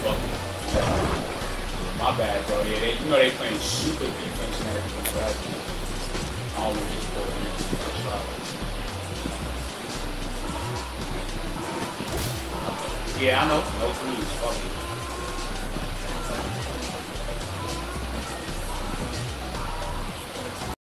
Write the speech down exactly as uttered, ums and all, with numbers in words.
My bad, bro. Yeah, they, you know they playing super defense and everything, so that's I almost just pulled in the first shot. Yeah, I know. No freeze. Fuck it.